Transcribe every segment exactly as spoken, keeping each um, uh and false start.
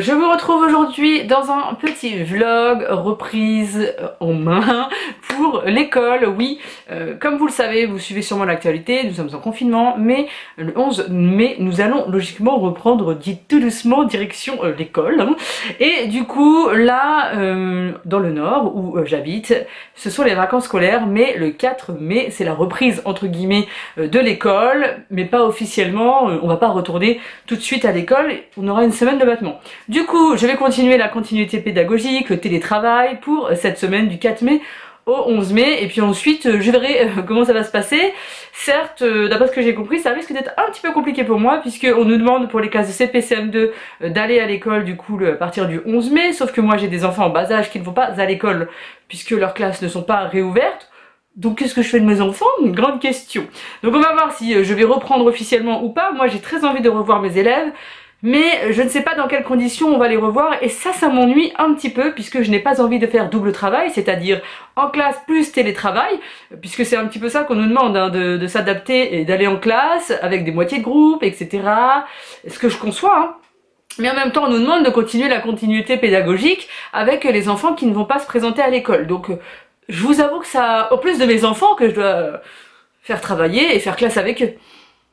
je vous retrouve aujourd'hui dans un petit vlog reprise en main pour l'école. Oui, euh, comme vous le savez, vous suivez sûrement l'actualité, nous sommes en confinement, mais le onze mai, nous allons logiquement reprendre dit tout doucement direction euh, l'école. Et du coup, là, euh, dans le nord où euh, j'habite, ce sont les vacances scolaires, mais le quatre mai, c'est la reprise entre guillemets euh, de l'école, mais pas officiellement, euh, on va pas retourner tout de suite à l'école, on aura une semaine de battement. Du coup, je vais continuer la continuité pédagogique, le télétravail pour cette semaine du quatre mai au onze mai, et puis ensuite je verrai comment ça va se passer. Certes, d'après ce que j'ai compris, ça risque d'être un petit peu compliqué pour moi, puisqu'on nous demande pour les classes de C P C M deux d'aller à l'école du coup à partir du onze mai, sauf que moi j'ai des enfants en bas âge qui ne vont pas à l'école puisque leurs classes ne sont pas réouvertes. Donc qu'est-ce que je fais de mes enfants? Une grande question. Donc on va voir si je vais reprendre officiellement ou pas. Moi j'ai très envie de revoir mes élèves, mais je ne sais pas dans quelles conditions on va les revoir, et ça, ça m'ennuie un petit peu puisque je n'ai pas envie de faire double travail, c'est-à-dire en classe plus télétravail, puisque c'est un petit peu ça qu'on nous demande, hein, de, de s'adapter et d'aller en classe avec des moitiés de groupe, et cetera. Ce que je conçois, hein. Mais en même temps, on nous demande de continuer la continuité pédagogique avec les enfants qui ne vont pas se présenter à l'école. Donc, je vous avoue que ça, en plus de mes enfants que je dois faire travailler et faire classe avec eux.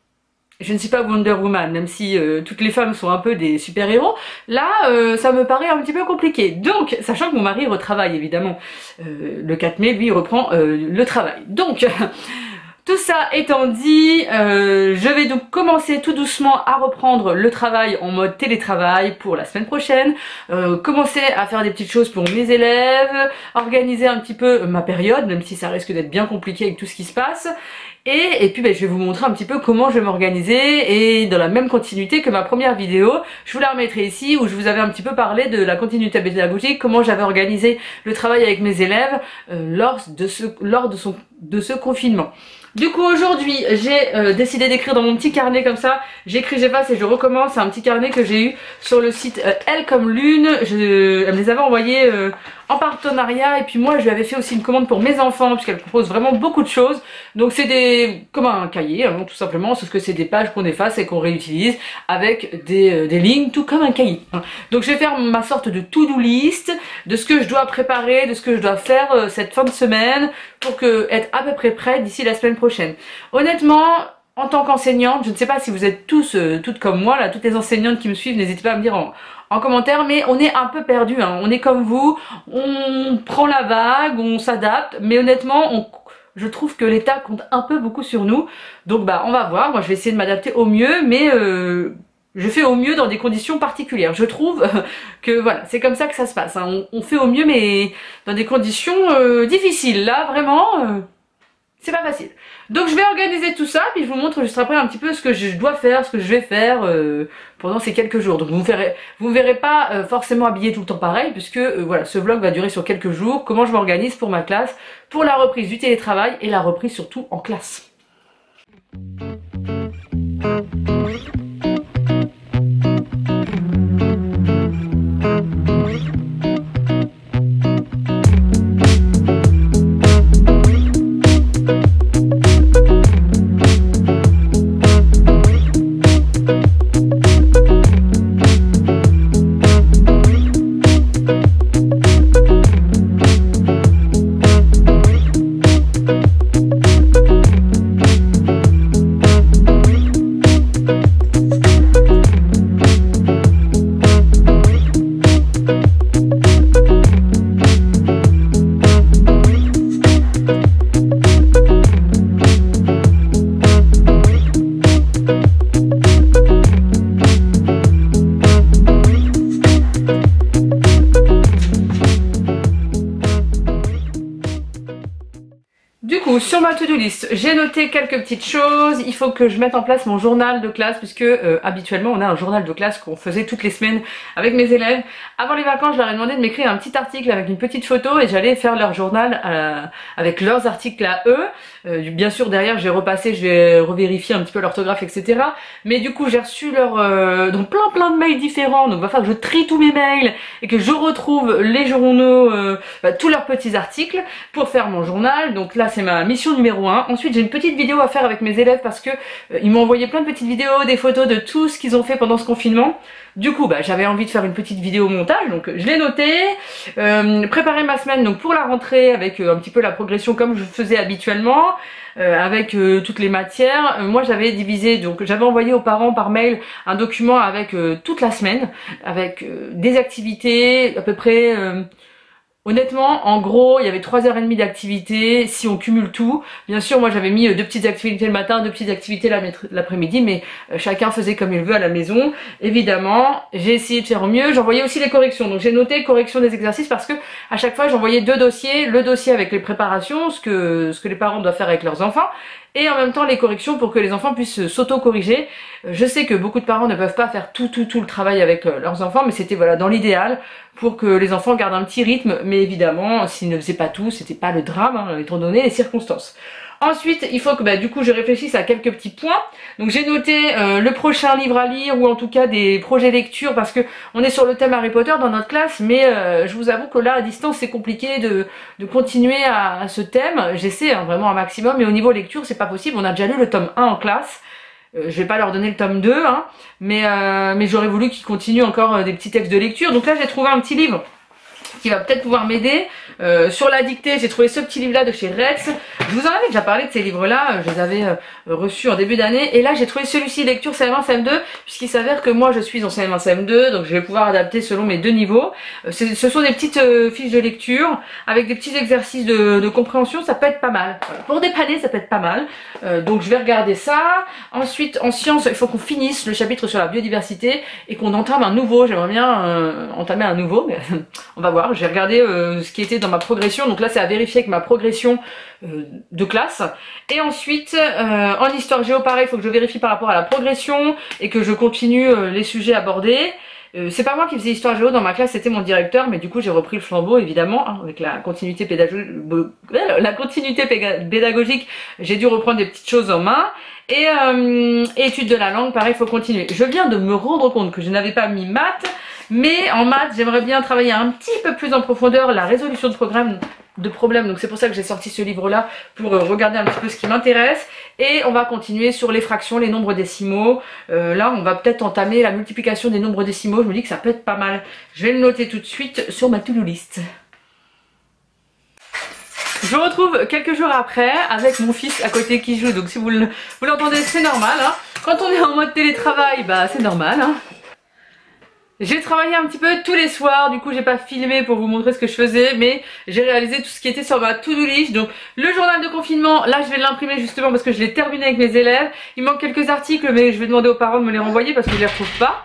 Je ne suis pas Wonder Woman, même si euh, toutes les femmes sont un peu des super-héros. Là, euh, ça me paraît un petit peu compliqué. Donc, sachant que mon mari retravaille, évidemment. Euh, le quatre mai, lui, il reprend euh, le travail. Donc, tout ça étant dit, euh, je vais donc commencer tout doucement à reprendre le travail en mode télétravail pour la semaine prochaine. Euh, commencer à faire des petites choses pour mes élèves, organiser un petit peu ma période, même si ça risque d'être bien compliqué avec tout ce qui se passe. Et, et puis ben, je vais vous montrer un petit peu comment je vais m'organiser, et dans la même continuité que ma première vidéo, je vous la remettrai ici où je vous avais un petit peu parlé de la continuité pédagogique, comment j'avais organisé le travail avec mes élèves euh, lors de ce, lors de, son, de ce confinement. Du coup aujourd'hui j'ai euh, décidé d'écrire dans mon petit carnet comme ça, j'écris, j'efface et je recommence. C'est un petit carnet que j'ai eu sur le site euh, Elle comme Lune. Je, elle me les avait envoyés euh, en partenariat, et puis moi je lui avais fait aussi une commande pour mes enfants puisqu'elle propose vraiment beaucoup de choses. Donc c'est des comme un cahier, hein, tout simplement, sauf que c'est des pages qu'on efface et qu'on réutilise avec des, euh, des lignes, tout comme un cahier, hein. Donc je vais faire ma sorte de to-do list de ce que je dois préparer, de ce que je dois faire euh, cette fin de semaine pour que, être à peu près prête d'ici la semaine prochaine. Honnêtement, en tant qu'enseignante, je ne sais pas si vous êtes tous, euh, toutes comme moi, là, toutes les enseignantes qui me suivent, n'hésitez pas à me dire en, en commentaire, mais on est un peu perdu, hein. On est comme vous, on prend la vague, on s'adapte, mais honnêtement, on, je trouve que l'État compte un peu beaucoup sur nous. Donc bah on va voir, moi je vais essayer de m'adapter au mieux, mais euh, je fais au mieux dans des conditions particulières. Je trouve que voilà, c'est comme ça que ça se passe, hein. On, on fait au mieux, mais dans des conditions euh, difficiles. Là, vraiment, euh, c'est pas facile. Donc je vais organiser tout ça, puis je vous montre juste après un petit peu ce que je dois faire, ce que je vais faire euh, pendant ces quelques jours. Donc vous me verrez, vous me verrez pas euh, forcément habillée tout le temps pareil, puisque euh, voilà, ce vlog va durer sur quelques jours. Comment je m'organise pour ma classe, pour la reprise du télétravail et la reprise surtout en classe. Sur ma to-do list, j'ai noté quelques petites choses. Il faut que je mette en place mon journal de classe, puisque euh, habituellement on a un journal de classe qu'on faisait toutes les semaines avec mes élèves. Avant les vacances, je leur ai demandé de m'écrire un petit article avec une petite photo, et j'allais faire leur journal euh, avec leurs articles à eux. Euh, bien sûr derrière j'ai repassé, je vais revérifier un petit peu l'orthographe, et cetera. Mais du coup j'ai reçu leur euh, donc plein plein de mails différents, donc il va falloir que je trie tous mes mails et que je retrouve les journaux, euh, bah, tous leurs petits articles pour faire mon journal. Donc là c'est ma mission numéro un. Ensuite j'ai une petite vidéo à faire avec mes élèves parce que euh, ils m'ont envoyé plein de petites vidéos, des photos de tout ce qu'ils ont fait pendant ce confinement. Du coup bah, j'avais envie de faire une petite vidéo montage, donc je l'ai noté, euh, préparer ma semaine donc pour la rentrée avec euh, un petit peu la progression comme je faisais habituellement. Euh, avec euh, toutes les matières. Euh, moi j'avais divisé, donc j'avais envoyé aux parents par mail un document avec euh, toute la semaine, avec euh, des activités, à peu près, euh, honnêtement, en gros, il y avait trois heures trente d'activités, si on cumule tout. Bien sûr, moi j'avais mis euh, deux petites activités le matin, deux petites activités l'après-midi, mais euh, chacun faisait comme il veut à la maison. Évidemment, j'ai essayé de faire au mieux. J'envoyais aussi les corrections, donc j'ai noté correction des exercices parce que à chaque fois j'envoyais deux dossiers, le dossier avec les préparations, ce que, ce que les parents doivent faire avec leurs enfants, et en même temps les corrections pour que les enfants puissent s'auto-corriger. Je sais que beaucoup de parents ne peuvent pas faire tout tout tout le travail avec leurs enfants, mais c'était voilà dans l'idéal pour que les enfants gardent un petit rythme, mais évidemment s'ils ne faisaient pas tout, c'était pas le drame hein, étant donné les circonstances. Ensuite, il faut que bah, du coup je réfléchisse à quelques petits points. Donc j'ai noté euh, le prochain livre à lire ou en tout cas des projets lecture parce que on est sur le thème Harry Potter dans notre classe, mais euh, je vous avoue que là à distance c'est compliqué de, de continuer à, à ce thème. J'essaie hein, vraiment un maximum, mais au niveau lecture c'est pas possible. On a déjà lu le tome un en classe. Euh, je vais pas leur donner le tome deux, hein, mais, euh, mais j'aurais voulu qu'ils continuent encore euh, des petits textes de lecture. Donc là j'ai trouvé un petit livre qui va peut-être pouvoir m'aider. Euh, sur la dictée, j'ai trouvé ce petit livre là de chez Retz. Je vous en avais déjà parlé de ces livres là, je les avais euh, reçus en début d'année, et là j'ai trouvé celui-ci lecture C M un C M deux, puisqu'il s'avère que moi je suis en C M un C M deux, donc je vais pouvoir adapter selon mes deux niveaux. Euh, ce sont des petites euh, fiches de lecture avec des petits exercices de, de compréhension, ça peut être pas mal. Voilà. Pour dépanner ça peut être pas mal, euh, donc je vais regarder ça. Ensuite en sciences il faut qu'on finisse le chapitre sur la biodiversité et qu'on entame un nouveau. J'aimerais bien euh, entamer un nouveau, mais on va voir. J'ai regardé euh, ce qui était dans ma progression, donc là c'est à vérifier avec ma progression euh, de classe. Et ensuite euh, en histoire géo pareil, il faut que je vérifie par rapport à la progression et que je continue euh, les sujets abordés. Euh, c'est pas moi qui faisais histoire géo dans ma classe, c'était mon directeur, mais du coup j'ai repris le flambeau évidemment hein, avec la continuité pédagogique. La continuité pédagogique, j'ai dû reprendre des petites choses en main. Et, euh, et études de la langue, pareil, il faut continuer. Je viens de me rendre compte que je n'avais pas mis maths, mais en maths, j'aimerais bien travailler un petit peu plus en profondeur la résolution de programmes, de problèmes. Donc c'est pour ça que j'ai sorti ce livre-là, pour euh, regarder un petit peu ce qui m'intéresse. Et on va continuer sur les fractions, les nombres décimaux. Euh, là, on va peut-être entamer la multiplication des nombres décimaux. Je me dis que ça peut être pas mal. Je vais le noter tout de suite sur ma to-do list. Je vous retrouve quelques jours après avec mon fils à côté qui joue, donc si vous l'entendez c'est normal hein. Quand on est en mode télétravail bah c'est normal hein. J'ai travaillé un petit peu tous les soirs, du coup j'ai pas filmé pour vous montrer ce que je faisais, mais j'ai réalisé tout ce qui était sur ma to-do list. Donc le journal de confinement, là je vais l'imprimer justement parce que je l'ai terminé avec mes élèves. Il manque quelques articles mais je vais demander aux parents de me les renvoyer parce que je les retrouve pas.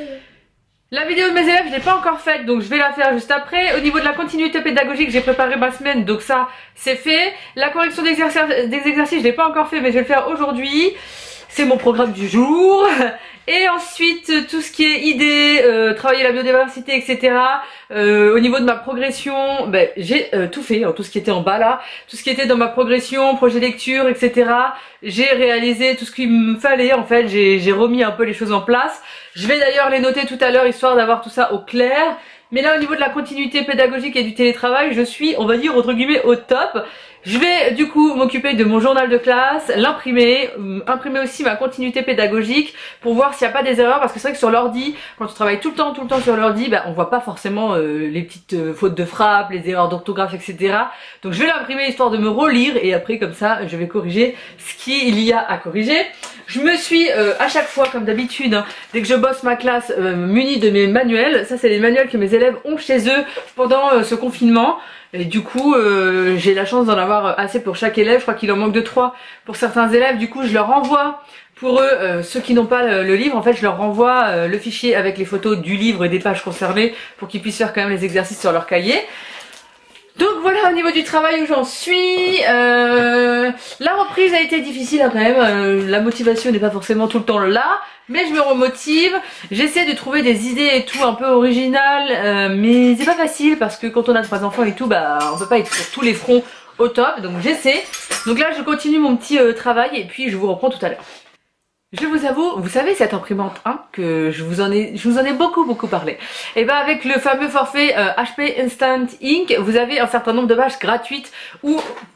La vidéo de mes élèves je l'ai pas encore faite, donc je vais la faire juste après. Au niveau de la continuité pédagogique, j'ai préparé ma semaine, donc ça c'est fait. La correction des exercices, des exercices je l'ai pas encore fait mais je vais le faire aujourd'hui. C'est mon programme du jour. Et ensuite tout ce qui est idées, euh, travailler la biodiversité, et cetera. Euh, au niveau de ma progression, ben, j'ai euh, tout fait, hein, tout ce qui était en bas là, tout ce qui était dans ma progression, projet lecture, et cetera. J'ai réalisé tout ce qu'il me fallait en fait, j'ai remis un peu les choses en place. Je vais d'ailleurs les noter tout à l'heure histoire d'avoir tout ça au clair. Mais là au niveau de la continuité pédagogique et du télétravail, je suis, on va dire entre guillemets, au top. Je vais du coup m'occuper de mon journal de classe, l'imprimer, euh, imprimer aussi ma continuité pédagogique pour voir s'il n'y a pas des erreurs, parce que c'est vrai que sur l'ordi, quand on travaille tout le temps, tout le temps sur l'ordi, bah, on voit pas forcément euh, les petites euh, fautes de frappe, les erreurs d'orthographe, et cetera. Donc je vais l'imprimer histoire de me relire et après comme ça je vais corriger ce qu'il y a à corriger. Je me suis euh, à chaque fois comme d'habitude, hein, dès que je bosse ma classe, euh, munie de mes manuels. Ça c'est les manuels que mes élèves ont chez eux pendant euh, ce confinement. Et du coup euh, j'ai la chance d'en avoir assez pour chaque élève. Je crois qu'il en manque de trois pour certains élèves. Du coup je leur envoie pour eux, euh, ceux qui n'ont pas le, le livre, en fait je leur renvoie euh, le fichier avec les photos du livre et des pages concernées pour qu'ils puissent faire quand même les exercices sur leur cahier. Donc voilà au niveau du travail où j'en suis. Euh, la reprise a été difficile hein, quand même, euh, la motivation n'est pas forcément tout le temps là, mais je me remotive. J'essaie de trouver des idées et tout un peu originales, euh, mais c'est pas facile parce que quand on a trois enfants et tout, bah on peut pas être sur tous les fronts au top, donc j'essaie. Donc là je continue mon petit euh, travail et puis je vous reprends tout à l'heure. Je vous avoue, vous savez cette imprimante un que je vous en ai, je vous en ai beaucoup beaucoup parlé. Et ben avec le fameux forfait euh, H P Instant Ink, vous avez un certain nombre de pages gratuites où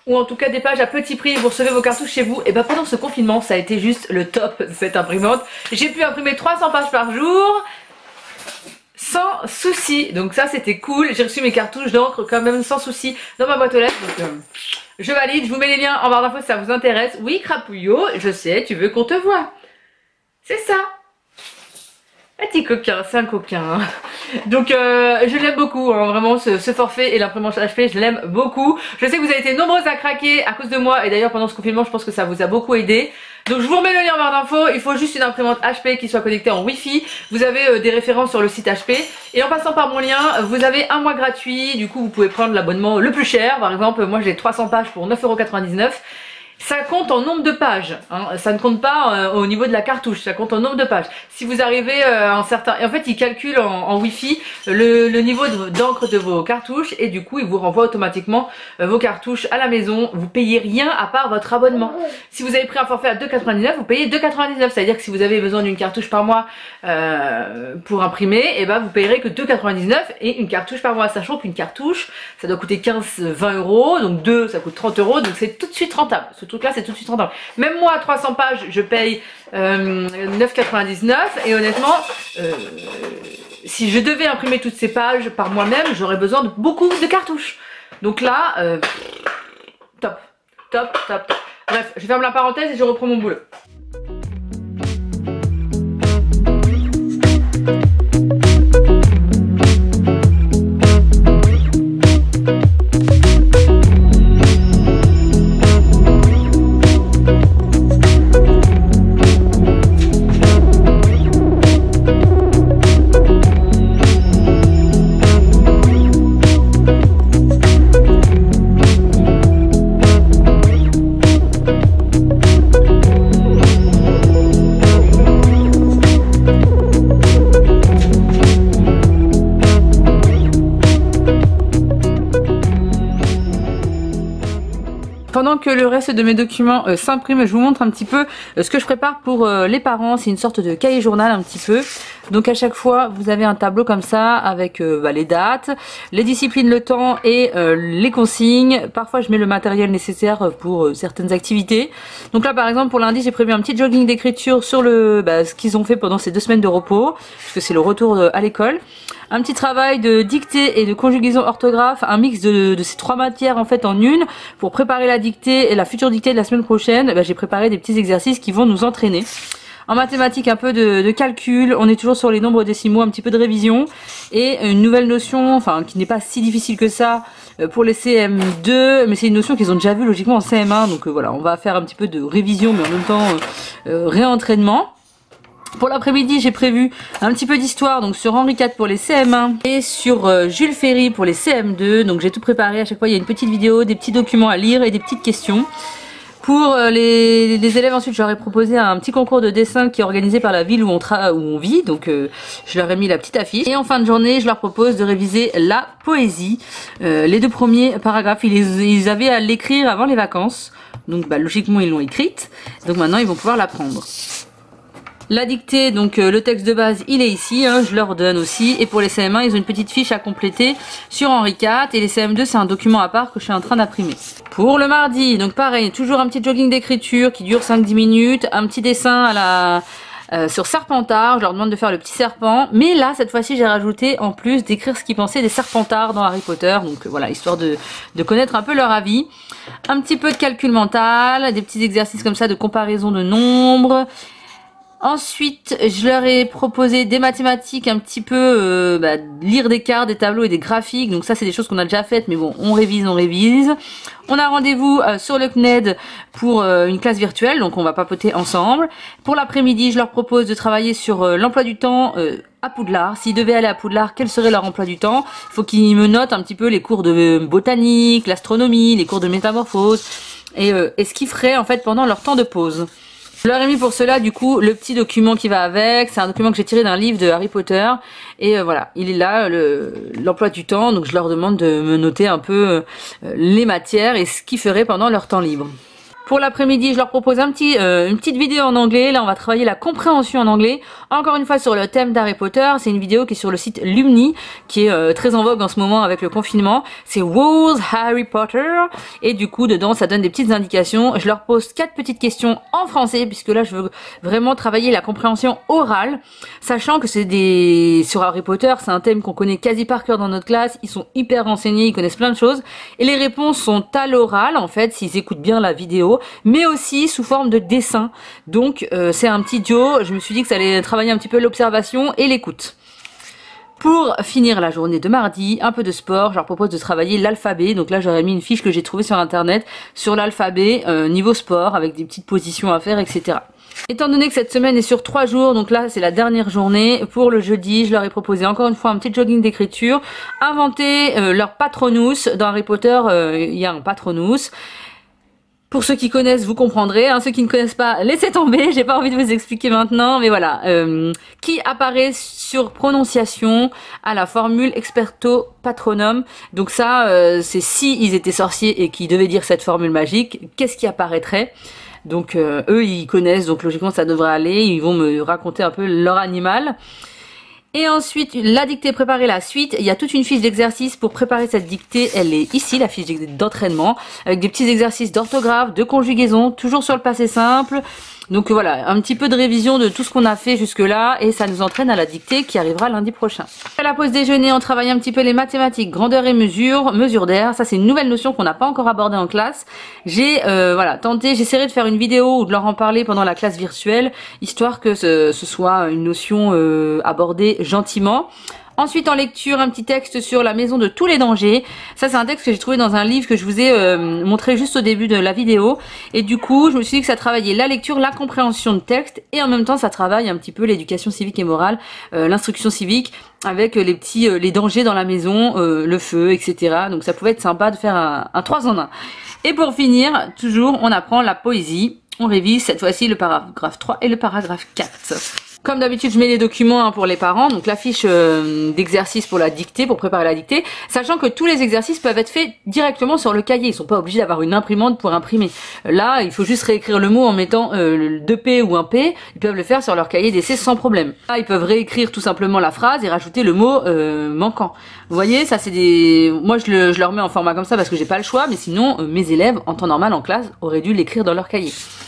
ou en tout cas des pages à petit prix, vous recevez vos cartouches chez vous. Et bah pendant ce confinement, ça a été juste le top de cette imprimante. J'ai pu imprimer trois cents pages par jour sans souci, donc ça c'était cool. J'ai reçu mes cartouches d'encre quand même sans souci dans ma boîte aux lettres, donc euh, je valide. Je vous mets les liens en barre d'infos si ça vous intéresse. Oui Crapouillot, je sais, tu veux qu'on te voie, c'est ça. Petit coquin, c'est un coquin. Hein. Donc euh, je l'aime beaucoup, hein, vraiment ce, ce forfait et l'imprimante H P, je l'aime beaucoup. Je sais que vous avez été nombreuses à craquer à cause de moi et d'ailleurs pendant ce confinement je pense que ça vous a beaucoup aidé. Donc je vous remets le lien en barre d'infos, il faut juste une imprimante H P qui soit connectée en Wi-Fi. Vous avez euh, des références sur le site H P et en passant par mon lien, vous avez un mois gratuit. Du coup vous pouvez prendre l'abonnement le plus cher. Par exemple moi j'ai trois cents pages pour neuf euros quatre-vingt-dix-neuf. Ça compte en nombre de pages, hein. Ça ne compte pas euh, au niveau de la cartouche, ça compte en nombre de pages. Si vous arrivez euh, à un certain... Et en fait, il calcule en, en Wi-Fi le, le niveau d'encre de, de vos cartouches et du coup, il vous renvoie automatiquement euh, vos cartouches à la maison. Vous payez rien à part votre abonnement. Si vous avez pris un forfait à deux euros quatre-vingt-dix-neuf, vous payez deux euros quatre-vingt-dix-neuf. C'est-à-dire que si vous avez besoin d'une cartouche par mois euh, pour imprimer, et ben vous payerez que deux euros quatre-vingt-dix-neuf et une cartouche par mois. Sachant qu'une cartouche, ça doit coûter quinze à vingt euros, donc deux, ça coûte trente euros, donc c'est tout de suite rentable. Ce truc là c'est tout de suite rentable. Même moi à trois cents pages je paye euh, neuf euros quatre-vingt-dix-neuf et honnêtement euh, si je devais imprimer toutes ces pages par moi-même j'aurais besoin de beaucoup de cartouches. Donc là euh, top, top, top, top. Bref, je ferme la parenthèse et je reprends mon boulot. Pendant que le reste de mes documents euh, s'imprime, je vous montre un petit peu euh, ce que je prépare pour euh, les parents. C'est une sorte de cahier journal un petit peu. Donc à chaque fois, vous avez un tableau comme ça avec euh, bah, les dates, les disciplines, le temps et euh, les consignes. Parfois, je mets le matériel nécessaire pour euh, certaines activités. Donc là, par exemple, pour lundi, j'ai prévu un petit jogging d'écriture sur le bah, ce qu'ils ont fait pendant ces deux semaines de repos, puisque c'est le retour de, à l'école. Un petit travail de dictée et de conjugaison orthographe, un mix de, de ces trois matières en fait en une. Pour préparer la dictée et la future dictée de la semaine prochaine, bah, j'ai préparé des petits exercices qui vont nous entraîner. En mathématiques, un peu de, de calcul, on est toujours sur les nombres décimaux, un petit peu de révision. Et une nouvelle notion, enfin qui n'est pas si difficile que ça pour les C M deux, mais c'est une notion qu'ils ont déjà vue logiquement en C M un. Donc euh, voilà, on va faire un petit peu de révision, mais en même temps euh, euh, réentraînement. Pour l'après-midi, j'ai prévu un petit peu d'histoire donc sur Henri quatre pour les C M un et sur euh, Jules Ferry pour les C M deux. Donc j'ai tout préparé, à chaque fois il y a une petite vidéo, des petits documents à lire et des petites questions. Pour euh, les, les élèves ensuite, je leur ai proposé un petit concours de dessin qui est organisé par la ville où on, tra où on vit. Donc euh, je leur ai mis la petite affiche. Et en fin de journée, je leur propose de réviser la poésie. Euh, les deux premiers paragraphes, ils, ils avaient à l'écrire avant les vacances. Donc bah, logiquement, ils l'ont écrite. Donc maintenant, ils vont pouvoir l'apprendre. La dictée, donc euh, le texte de base, il est ici, hein, je leur donne aussi. Et pour les C M un, ils ont une petite fiche à compléter sur Henri quatre. Et les C M deux, c'est un document à part que je suis en train d'imprimer. Pour le mardi, donc pareil, toujours un petit jogging d'écriture qui dure cinq à dix minutes. Un petit dessin à la... Euh, sur Serpentard, je leur demande de faire le petit serpent. Mais là, cette fois-ci, j'ai rajouté en plus d'écrire ce qu'ils pensaient des Serpentards dans Harry Potter. Donc euh, voilà, histoire de, de connaître un peu leur avis. Un petit peu de calcul mental, des petits exercices comme ça de comparaison de nombres. Ensuite, je leur ai proposé des mathématiques, un petit peu euh, bah, lire des cartes, des tableaux et des graphiques. Donc ça, c'est des choses qu'on a déjà faites, mais bon, on révise, on révise. On a rendez-vous euh, sur le C N E D pour euh, une classe virtuelle, donc on va papoter ensemble. Pour l'après-midi, je leur propose de travailler sur euh, l'emploi du temps euh, à Poudlard. S'ils devaient aller à Poudlard, quel serait leur emploi du temps? Il faut qu'ils me notent un petit peu les cours de botanique, l'astronomie, les cours de métamorphose et, euh, et ce qu'ils feraient en fait pendant leur temps de pause. Je leur ai mis pour cela du coup le petit document qui va avec. C'est un document que j'ai tiré d'un livre de Harry Potter. Et euh, voilà, il est là, l'emploi le, du temps. Donc je leur demande de me noter un peu euh, les matières et ce qu'ils feraient pendant leur temps libre. Pour l'après-midi, je leur propose un petit, euh, une petite vidéo en anglais. Là, on va travailler la compréhension en anglais. Encore une fois sur le thème d'Harry Potter. C'est une vidéo qui est sur le site Lumni, qui est euh, très en vogue en ce moment avec le confinement. C'est Who's Harry Potter? Et du coup, dedans, ça donne des petites indications. Je leur pose quatre petites questions en français, puisque là, je veux vraiment travailler la compréhension orale, sachant que c'est des... Sur Harry Potter, c'est un thème qu'on connaît quasi par cœur dans notre classe. Ils sont hyper renseignés, ils connaissent plein de choses. Et les réponses sont à l'oral, en fait, s'ils écoutent bien la vidéo, mais aussi sous forme de dessin. Donc, euh, c'est un petit duo. Je me suis dit que ça allait travailler un petit peu l'observation et l'écoute. Pour finir la journée de mardi, un peu de sport, je leur propose de travailler l'alphabet. Donc là, j'aurais mis une fiche que j'ai trouvée sur internet sur l'alphabet euh, niveau sport avec des petites positions à faire, et cetera. Étant donné que cette semaine est sur trois jours, donc là c'est la dernière journée, pour le jeudi, je leur ai proposé encore une fois un petit jogging d'écriture, inventer euh, leur patronus. Dans Harry Potter, euh, il y a un patronus. Pour ceux qui connaissent, vous comprendrez. Hein, ceux qui ne connaissent pas, laissez tomber. J'ai pas envie de vous expliquer maintenant, mais voilà. Euh, qui apparaît sur prononciation à la formule experto patronum. Donc ça, euh, c'est si ils étaient sorciers et qu'ils devaient dire cette formule magique, qu'est-ce qui apparaîtrait? Donc euh, eux, ils connaissent, donc logiquement ça devrait aller. Ils vont me raconter un peu leur animal. Et ensuite, la dictée, préparer la suite. Il y a toute une fiche d'exercice pour préparer cette dictée. Elle est ici, la fiche d'entraînement, avec des petits exercices d'orthographe, de conjugaison, toujours sur le passé simple. Donc voilà, un petit peu de révision de tout ce qu'on a fait jusque là et ça nous entraîne à la dictée qui arrivera lundi prochain. À la pause déjeuner, on travaille un petit peu les mathématiques, grandeur et mesure, mesure d'air. Ça c'est une nouvelle notion qu'on n'a pas encore abordée en classe. J'ai euh, voilà tenté, j'essaierai de faire une vidéo ou de leur en parler pendant la classe virtuelle, histoire que ce, ce soit une notion euh, abordée gentiment. Ensuite en lecture, un petit texte sur la maison de tous les dangers. Ça c'est un texte que j'ai trouvé dans un livre que je vous ai euh, montré juste au début de la vidéo. Et du coup je me suis dit que ça travaillait la lecture, la compréhension de texte et en même temps ça travaille un petit peu l'éducation civique et morale, euh, l'instruction civique avec les petits euh, les dangers dans la maison, euh, le feu, et cetera. Donc ça pouvait être sympa de faire un, un trois en un. Et pour finir, toujours on apprend la poésie. On révise cette fois-ci le paragraphe trois et le paragraphe quatre. Comme d'habitude, je mets les documents hein, pour les parents, donc la fiche euh, d'exercice pour la dictée, pour préparer la dictée, sachant que tous les exercices peuvent être faits directement sur le cahier. Ils sont pas obligés d'avoir une imprimante pour imprimer. Là, il faut juste réécrire le mot en mettant euh, deux P ou un P. Ils peuvent le faire sur leur cahier d'essai sans problème. Là, ils peuvent réécrire tout simplement la phrase et rajouter le mot euh, manquant. Vous voyez, ça c'est des... Moi, je, le, je leur mets en format comme ça parce que j'ai pas le choix, mais sinon, euh, mes élèves, en temps normal en classe, auraient dû l'écrire dans leur cahier.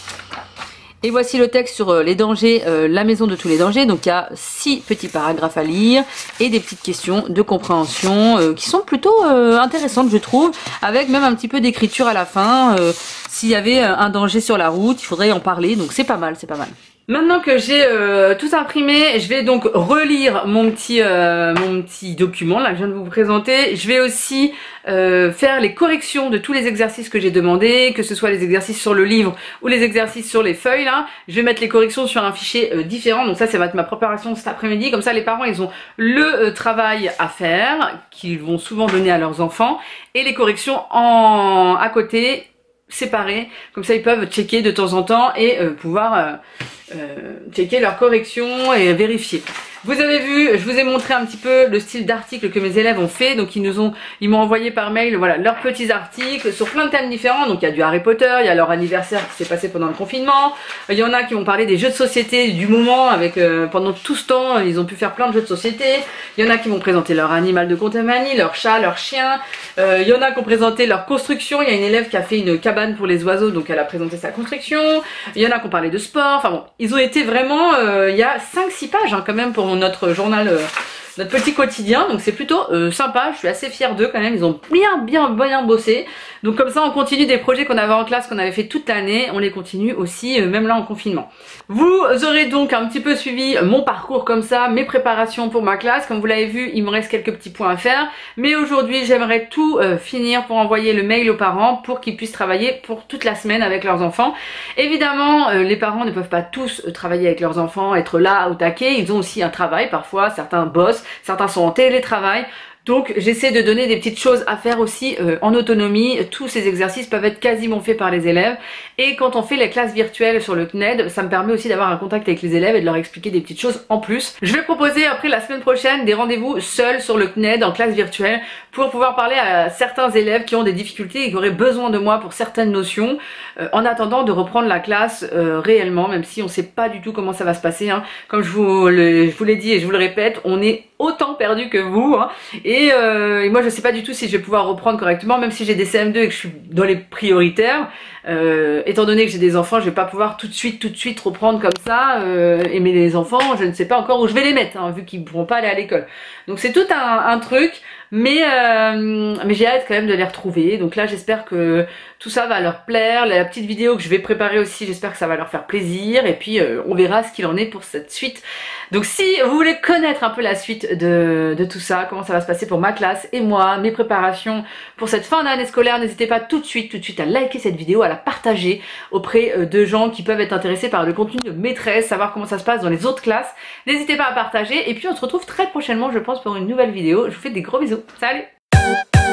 Et voici le texte sur les dangers, euh, la maison de tous les dangers. Donc il y a six petits paragraphes à lire et des petites questions de compréhension euh, qui sont plutôt euh, intéressantes je trouve, avec même un petit peu d'écriture à la fin. Euh, S'il y avait un danger sur la route, il faudrait en parler. Donc c'est pas mal, c'est pas mal. Maintenant que j'ai euh, tout imprimé, je vais donc relire mon petit euh, mon petit document là que je viens de vous présenter. Je vais aussi euh, faire les corrections de tous les exercices que j'ai demandé, que ce soit les exercices sur le livre ou les exercices sur les feuilles là. Je vais mettre les corrections sur un fichier euh, différent. Donc ça, ça va être ma préparation cet après-midi. Comme ça, les parents ils ont le euh, travail à faire qu'ils vont souvent donner à leurs enfants et les corrections en à côté, séparés, comme ça ils peuvent checker de temps en temps et euh, pouvoir euh, euh, checker leurs corrections et vérifier. Vous avez vu, je vous ai montré un petit peu le style d'article que mes élèves ont fait. Donc ils nous ont, ils m'ont envoyé par mail, voilà, leurs petits articles sur plein de thèmes différents. Donc il y a du Harry Potter, il y a leur anniversaire qui s'est passé pendant le confinement. Il y en a qui vont parler des jeux de société du moment avec euh, pendant tout ce temps, ils ont pu faire plein de jeux de société. Il y en a qui vont présenter leur animal de compagnie, leur chat, leur chien. Euh, il y en a qui ont présenté leur construction. Il y a une élève qui a fait une cabane pour les oiseaux, donc elle a présenté sa construction. Il y en a qui ont parlé de sport. Enfin bon, ils ont été vraiment, euh, il y a cinq six pages hein, quand même pour notre journal, euh, notre petit quotidien, donc c'est plutôt euh, sympa. Je suis assez fière d'eux quand même, ils ont bien bien bien bossé. Donc comme ça on continue des projets qu'on avait en classe, qu'on avait fait toute l'année, on les continue aussi euh, même là en confinement. Vous aurez donc un petit peu suivi mon parcours comme ça, mes préparations pour ma classe. Comme vous l'avez vu, il me reste quelques petits points à faire, mais aujourd'hui j'aimerais tout euh, finir pour envoyer le mail aux parents pour qu'ils puissent travailler pour toute la semaine avec leurs enfants. Évidemment euh, les parents ne peuvent pas tous euh, travailler avec leurs enfants, être là au taquet, ils ont aussi un travail, parfois certains bossent, certains sont en télétravail. Donc j'essaie de donner des petites choses à faire aussi euh, en autonomie. Tous ces exercices peuvent être quasiment faits par les élèves. Et quand on fait les classes virtuelles sur le C N E D, ça me permet aussi d'avoir un contact avec les élèves et de leur expliquer des petites choses en plus. Je vais proposer après la semaine prochaine des rendez-vous seuls sur le C N E D en classe virtuelle pour pouvoir parler à certains élèves qui ont des difficultés et qui auraient besoin de moi pour certaines notions euh, en attendant de reprendre la classe euh, réellement, même si on sait pas du tout comment ça va se passer. Hein. Comme je vous l'ai dit et je vous le répète, on est autant perdu que vous hein. et, euh, et moi je sais pas du tout si je vais pouvoir reprendre correctement, même si j'ai des C M deux et que je suis dans les prioritaires. Euh, étant donné que j'ai des enfants, je vais pas pouvoir tout de suite tout de suite reprendre comme ça euh, et mes enfants, je ne sais pas encore où je vais les mettre hein, vu qu'ils ne pourront pas aller à l'école. Donc c'est tout un, un truc, mais euh, mais j'ai hâte quand même de les retrouver. Donc là j'espère que tout ça va leur plaire. La petite vidéo que je vais préparer aussi, j'espère que ça va leur faire plaisir et puis euh, on verra ce qu'il en est pour cette suite. Donc si vous voulez connaître un peu la suite de, de tout ça, comment ça va se passer pour ma classe et moi, mes préparations pour cette fin d'année scolaire, n'hésitez pas tout de suite tout de suite à liker cette vidéo, à la partager auprès de gens qui peuvent être intéressés par le contenu de maîtresse, savoir comment ça se passe dans les autres classes. N'hésitez pas à partager et puis on se retrouve très prochainement je pense pour une nouvelle vidéo. Je vous fais des gros bisous. Salut!